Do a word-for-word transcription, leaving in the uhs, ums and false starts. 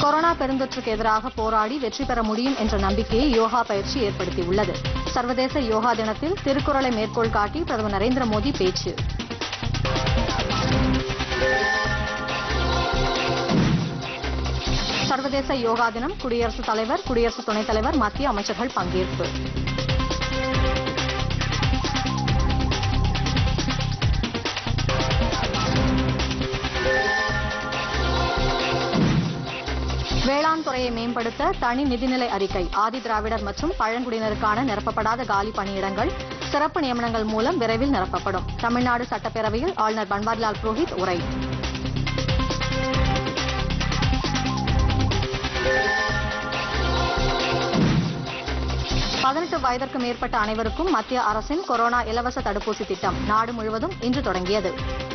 Corona பெருந்தொற்றுக்கு எதிராக போராடி வெற்றி பெற முடியும் என்ற நம்பிக்கையை யோகா பயிற்சி ஏற்படுத்தியுள்ளது. சர்வதேச யோகா தினத்தில் திருக்குறளை மேற்கோள் காட்டி பிரதமர் நரேந்திர மோடி பேச்சு. சர்வதேச யோகா தினம் குடியரசுத் தலைவர், குடியரசு துணைத் தலைவர், மத்திய அமைச்சர்கள் பங்கேற்பு. வேளாண் துறையை மேம்படுத்த தனி நிதிநிலை அறிக்கை, ஆதி திராவிடர் மற்றும் பழங்குடியினருக்கான நிரப்பப்படாத காலி பணியிடங்கள் சிறப்பு நியமனங்கள் மூலம் விரைவில் நிரப்பப்படும். தமிழ்நாடு சட்டப்பேரவையில் ஆளுநர் பன்வாரிலால் புரோஹித் உரை. பதினெட்டு வயதிற்கு மேற்பட்ட அனைவருக்கும் மத்திய அரசின் கொரோனா இலவச தடுப்பூசி திட்டம் நாடு முழுவதும் இன்று தொடங்கியது.